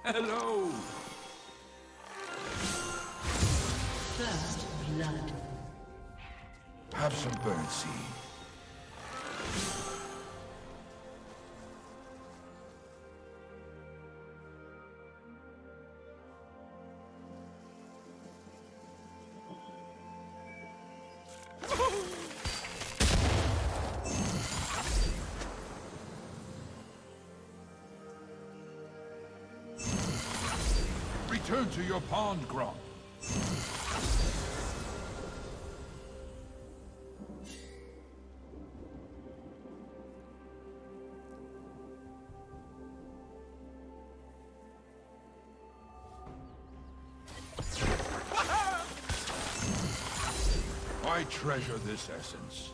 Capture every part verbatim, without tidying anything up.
Hello! First blood. Have some burnt seed. Return to your pond, Grump. I treasure this essence.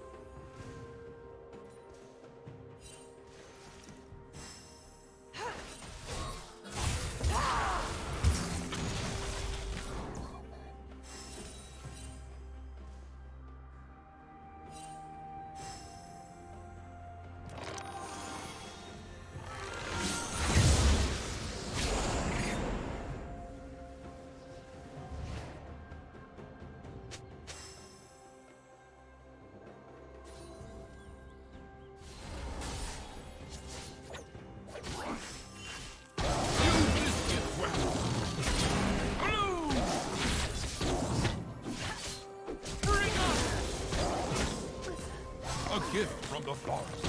A gift from the forest.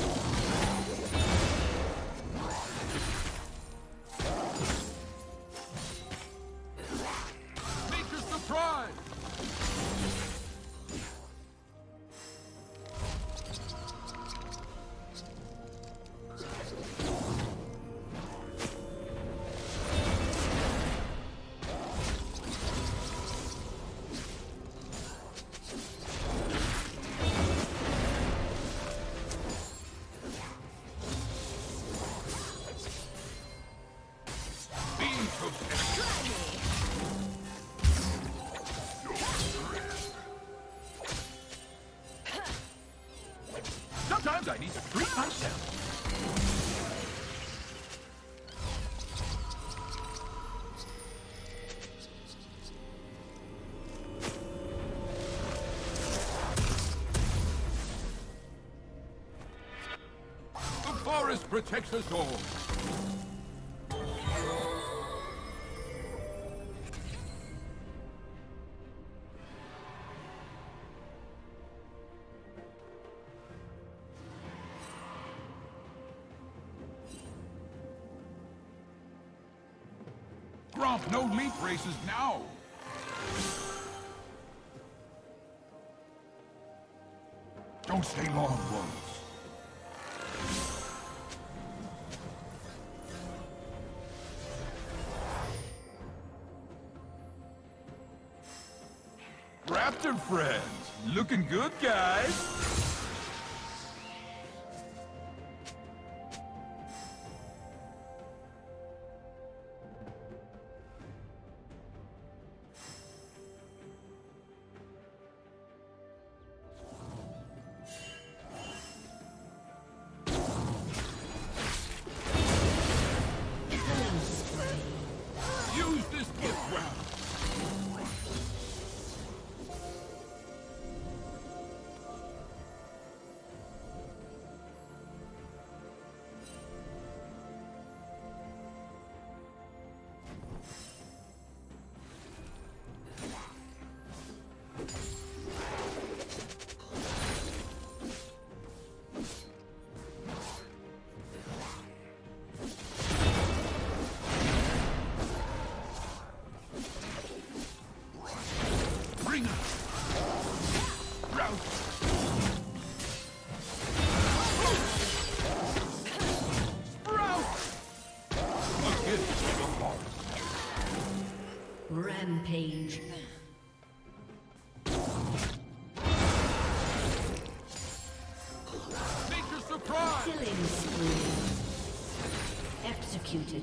Nature's surprise! Sometimes I need to treat myself. The forest protects us all. Grump, no leap races now! Don't stay long, Wolves. Raptor friends, looking good, guys! Use this gift well. Bring us! Rout! Sprout! A gift from the forest. Rampage. Nature's surprise! Killing spree. Executed.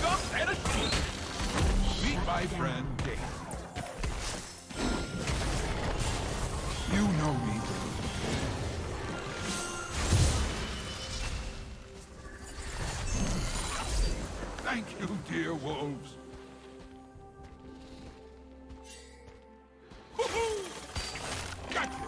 gums and a sheet. Meet my friend Dave. You know me. Thank you, dear wolves. Woohoo! Gotcha!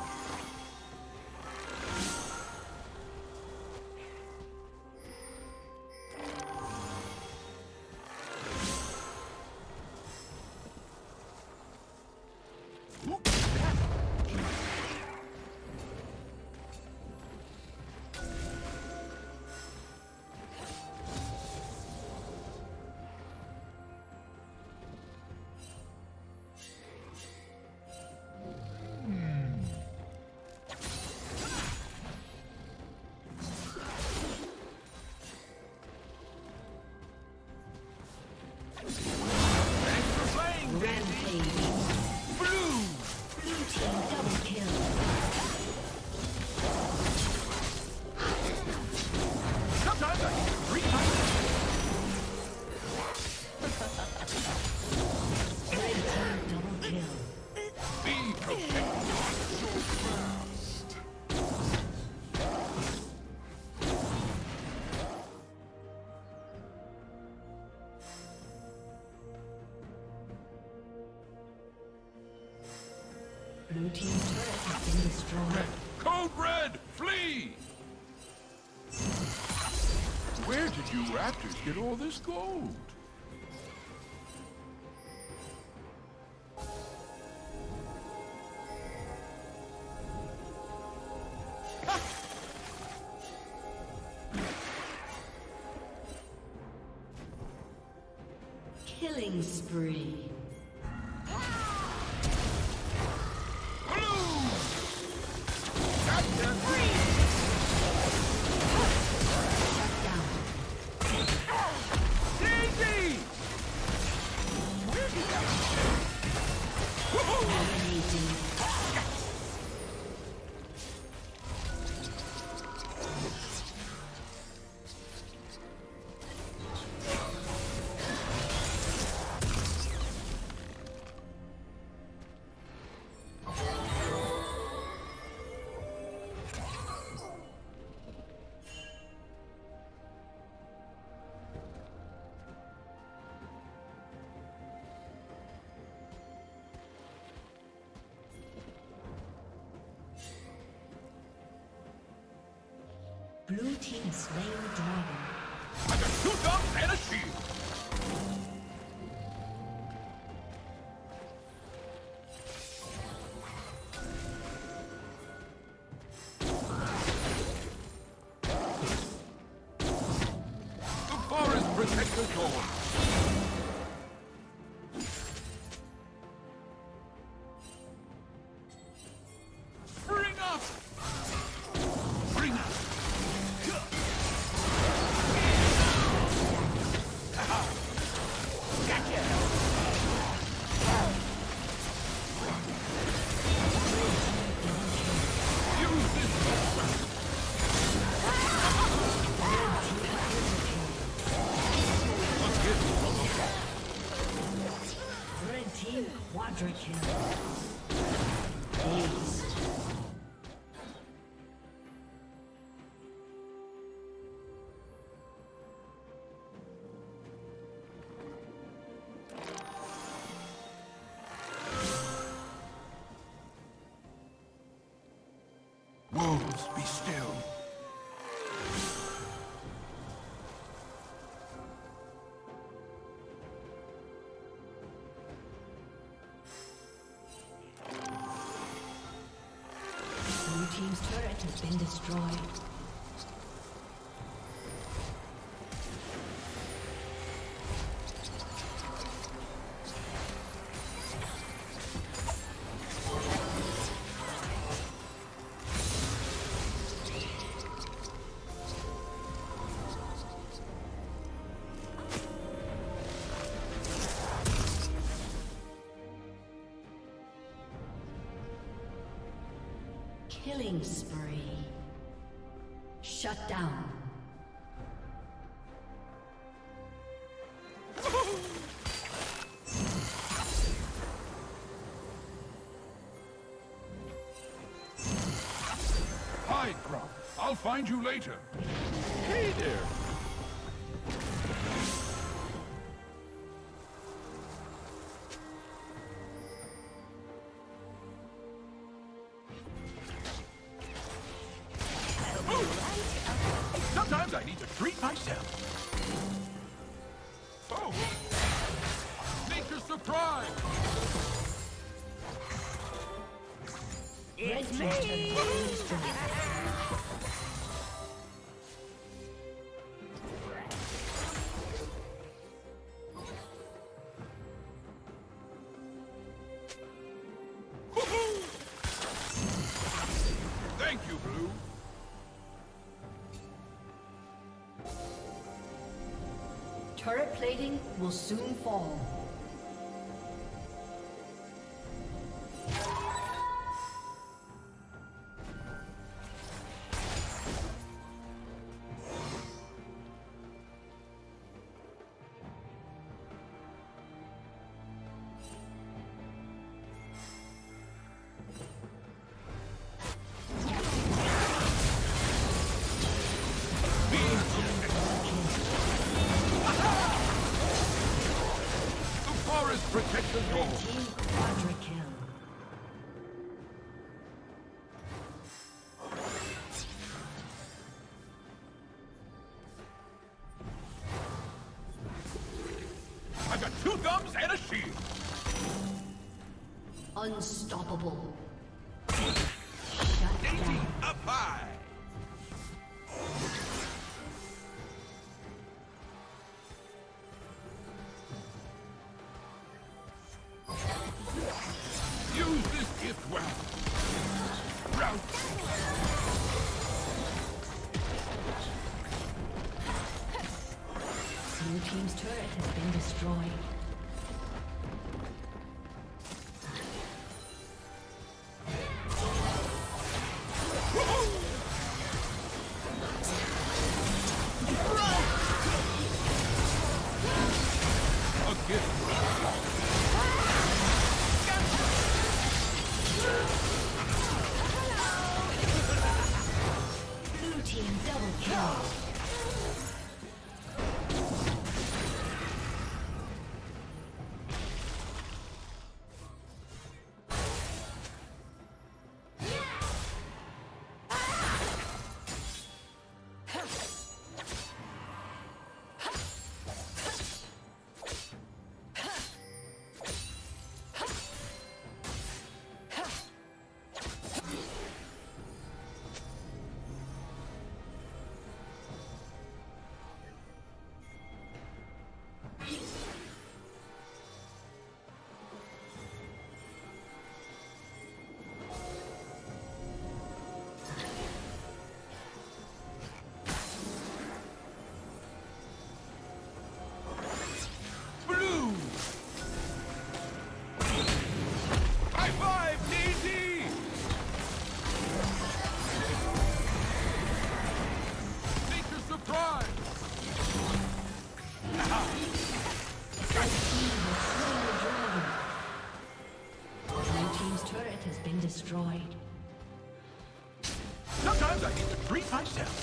Blue team's turret has been destroyed. Red. Code Red! Flee! Where did you raptors get all this gold? Killing spree. Blue team has slain the dragon. I got two guns and a shield. The forest protects us all. Bring up! Bring up! Quadra kill. Ace. Wolves, be still. Blue team's turret has been destroyed. Killing spree. Shut down. I'll find you later. Hey there. Sometimes I need to treat myself. Oh! Nature's surprise! It's me! Thank you, Blue. Turret plating will soon fall. Protect the goal. Team quadra kill. I've got two thumbs and a shield. Unstoppable. Shut Daisy down. up high. Use this gift well. Route. Blue team's turret has been destroyed. A gift. Blue team double kill. Destroyed. Sometimes I need to treat myself.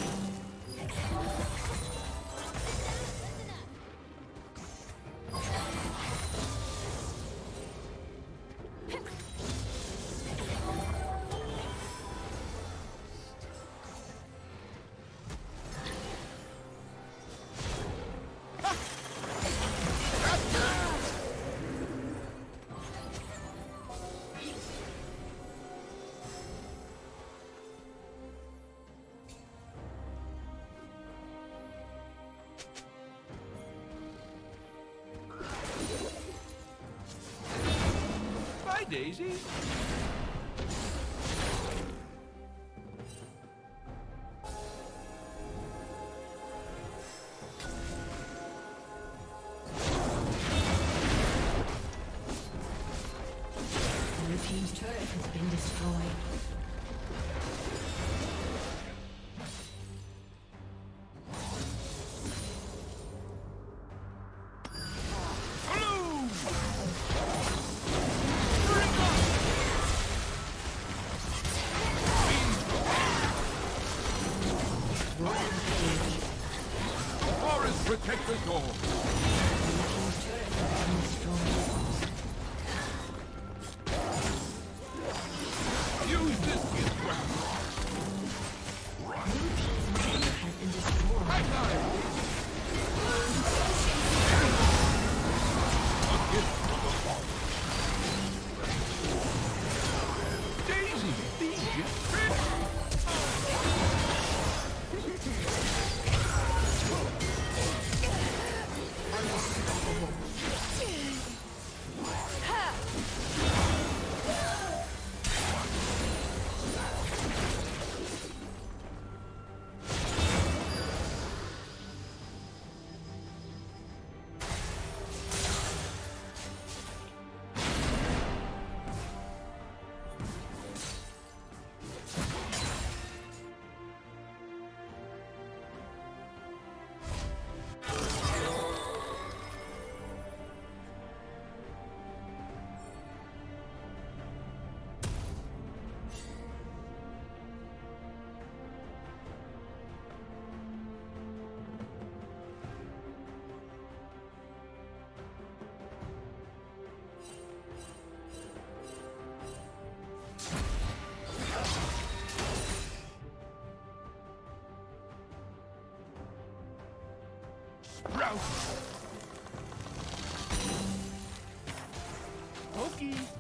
Daisy? Blue team's turret has been destroyed. the door. Use this gift weapon. High five. A gift from the fall. Daisy, these gifts fit. Route. Pokey.